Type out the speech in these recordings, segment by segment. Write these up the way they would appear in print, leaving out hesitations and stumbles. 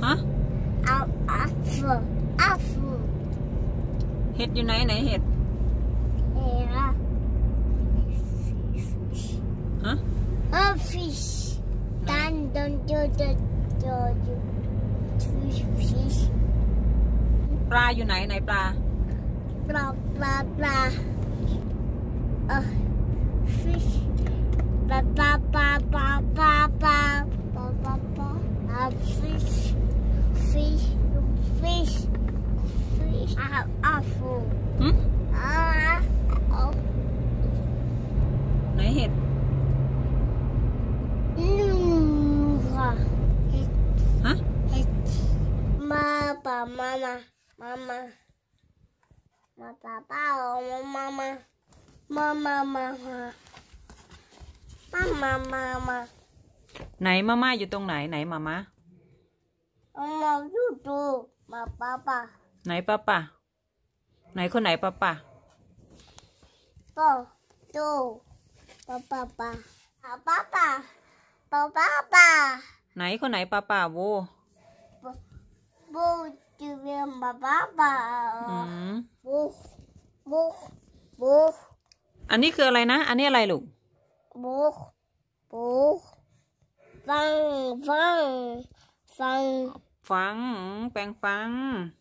ฮะอัฟเห็ดอยู่ไหนเห็ดฮะ fish ดันfish ปลาอยู่ไหนปลา fish ปลาfish ไหนเห็ดฮะมาป้ามาไหนมาม่าอยู่ตรงไหนมาม่าอยู่ดูมาป้าไหนป้าไหนคนไหนป้าก็ดูป้าไหนคนไหนป้าโวบูจูเวียมป้าบูอันนี้คืออะไรนะอันนี้อะไรลูกบูฟังแปลงฟัง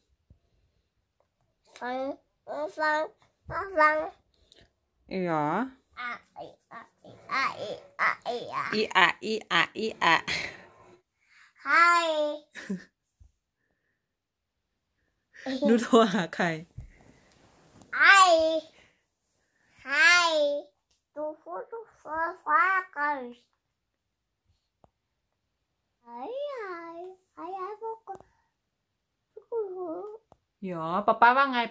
อีหรออีอะไฮหนูโทรหาใครไฮดูฟ้ากันไฮพวกหรอป้าว่าไง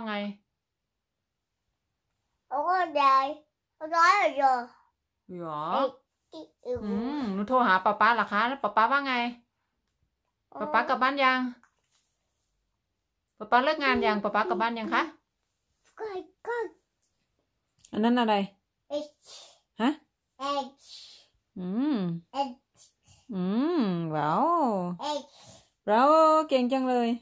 โอ้ได้ร้อยเลยหรอหนูโทรหาป้าเหรอคะแล้วป้าว่าไงป้ากลับบ้านยังป้าเลิกงานยังป้ากลับบ้านยังคะอันนั้นอะไรฮะว้าวเราเก่งจังเลย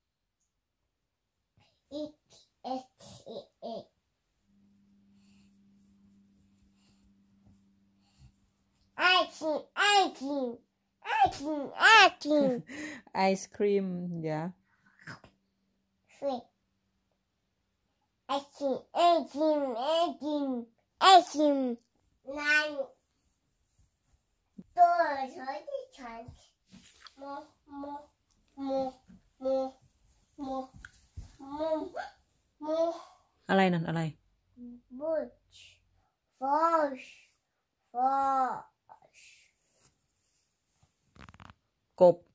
ไอศครีมอย่าไอศครีมนั่นตัวเธอที่ฉันโมอะไรนั่นอะไรบุชฟอชกบ